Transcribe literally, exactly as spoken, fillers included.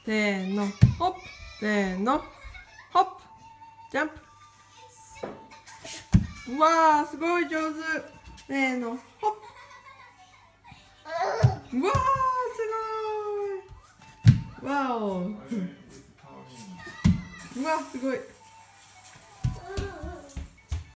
せーの、ホップ、せーの、ホップ、ジャンプ。うわー、すごい上手。せーの、ホップ。うわー、すごい。わお。うわ、すごい。